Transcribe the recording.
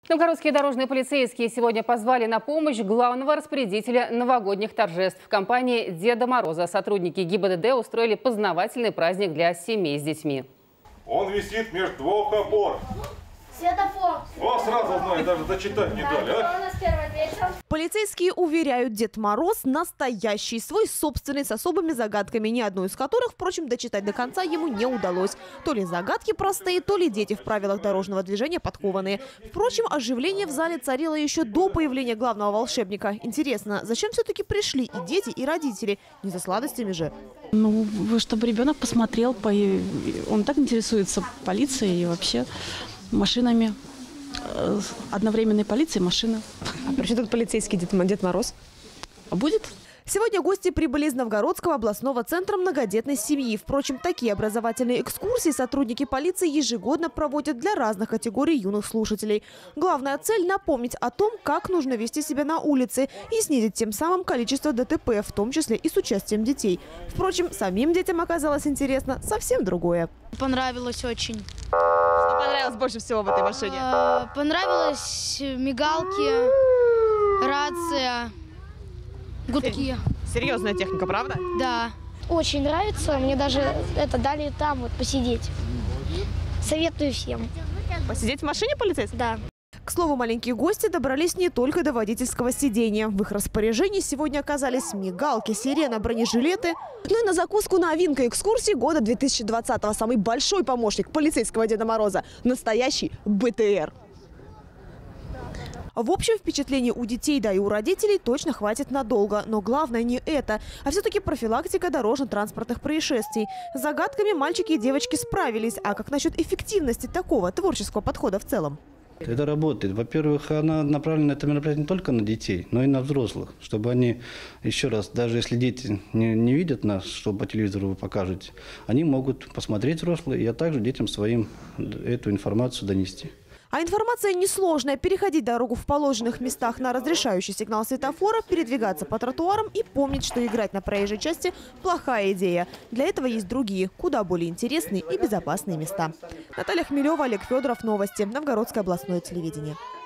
Новгородские дорожные полицейские сегодня позвали на помощь главного распорядителя новогодних торжеств. В компании Деда Мороза сотрудники ГИБДД устроили познавательный праздник для семей с детьми. Он висит между двух опор. Светофор. О, сразу знаю, даже дочитать не дали, а? Полицейские уверяют, Дед Мороз настоящий, свой собственный, с особыми загадками, ни одну из которых, впрочем, дочитать до конца ему не удалось. То ли загадки простые, то ли дети в правилах дорожного движения подкованные. Впрочем, оживление в зале царило еще до появления главного волшебника. Интересно, зачем все-таки пришли и дети, и родители? Не за сладостями же. Ну, чтобы ребенок посмотрел, он так интересуется полицией и вообще машинами. Одновременной полиции машина. А при чем тут полицейский Дед Мороз? Будет? Сегодня гости прибыли из Новгородского областного центра многодетной семьи. Впрочем, такие образовательные экскурсии сотрудники полиции ежегодно проводят для разных категорий юных слушателей. Главная цель – напомнить о том, как нужно вести себя на улице и снизить тем самым количество ДТП, в том числе и с участием детей. Впрочем, самим детям оказалось интересно совсем другое. Понравилось очень. Что понравилось больше всего в этой машине? Понравилось мигалки, рация, гудки. Серьезная техника, правда? Да. Очень нравится. Мне даже это дали там вот посидеть. Советую всем. Посидеть в машине полицейской? Да. К слову, маленькие гости добрались не только до водительского сидения. В их распоряжении сегодня оказались мигалки, сирена, бронежилеты. Ну и на закуску новинка экскурсии года 2020-го. Самый большой помощник полицейского Деда Мороза – настоящий БТР. В общем, впечатлений у детей, да и у родителей точно хватит надолго. Но главное не это, а все-таки профилактика дорожно-транспортных происшествий. С загадками мальчики и девочки справились. А как насчет эффективности такого творческого подхода в целом? Это работает. Во-первых, она направлена, это мероприятие не только на детей, но и на взрослых. Чтобы они, еще раз, даже если дети не видят нас, что по телевизору вы покажете, они могут посмотреть взрослые, а также детям своим эту информацию донести. А информация несложная. Переходить дорогу в положенных местах на разрешающий сигнал светофора, передвигаться по тротуарам и помнить, что играть на проезжей части – плохая идея. Для этого есть другие, куда более интересные и безопасные места. Наталья Хмелева, Олег Федоров. Новости. Новгородское областное телевидение.